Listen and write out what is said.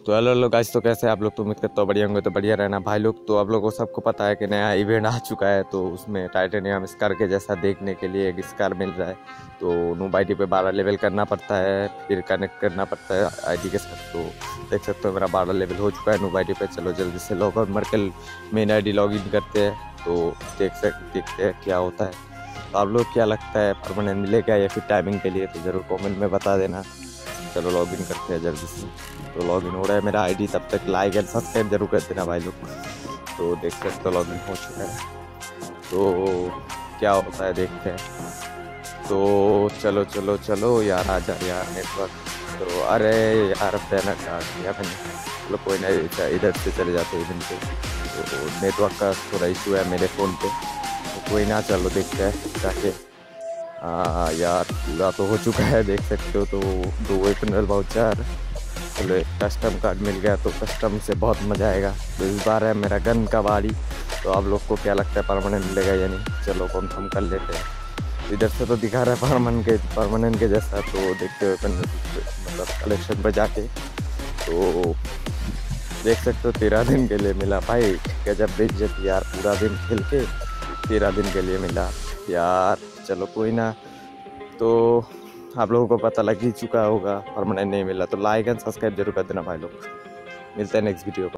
तो hello hello guys, तो कैसे आप लोग? तो उम्मीद करता हूँ बढ़िया होंगे। तो बढ़िया रहना भाई लोग। तो आप लोगों को सबको पता है कि नया इवेंट आ चुका है, तो उसमें टाइटेनियम स्कार के जैसा देखने के लिए एक स्कार मिल रहा है। तो न्यू आईडी पे 12 लेवल करना पड़ता है, फिर कनेक्ट करना पड़ता है आईडी के साथ। तो देख सकते हो मेरा 12 लेवल हो चुका है न्यू आईडी पे। चलो जल्दी से लॉग आउट मारकर मेन आईडी लॉग इन करते हैं, तो देखते हैं क्या होता है। तो आप लोग क्या लगता है, परमानेंट मिलेगा या फिर टाइमिंग के लिए? तो ज़रूर कमेंट में बता देना। चलो लॉग इन करते हैं जल्दी से। तो लॉग इन हो रहा है मेरा आईडी, तब तक लाइक एंड सब्सक्राइब जरूर कर देना भाई लोग। तो देख सकते हो लॉग इन हो चुका है, तो क्या होता है देखते हैं। तो चलो चलो चलो यार, आ जा यार नेटवर्क। तो अरे यार बैनर काट दिया मैंने। चलो कोई ना, इधर से चले जाते हैं इधर पे। तो नेटवर्क का थोड़ा इशू है मेरे फ़ोन पे, तो कोई ना, चलो देखते हैं जाके। यार पूरा तो हो चुका है देख सकते हो। तो 2 एप्रल वाउचर, चलो एक कस्टम कार्ड मिल गया, तो कस्टम से बहुत मज़ा आएगा। तो इस बार है मेरा गन का बारी। तो आप लोग को क्या लगता है, परमानेंट मिलेगा या नहीं? चलो कंफर्म कर लेते हैं। इधर से तो दिखा रहा है परमानेंट के जैसा। तो देखते हुए मतलब कलेक्शन पर जाके तो देख सकते हो 13 दिन के लिए मिला भाई। गजब बेइज्जत यार, पूरा दिन खेल के 13 दिन के लिए मिला यार। चलो कोई ना, तो आप लोगों को पता लग ही चुका होगा परमानेंट नहीं मिला। तो लाइक एंड सब्सक्राइब जरूर कर देना भाई लोग। मिलते हैं नेक्स्ट वीडियो पर।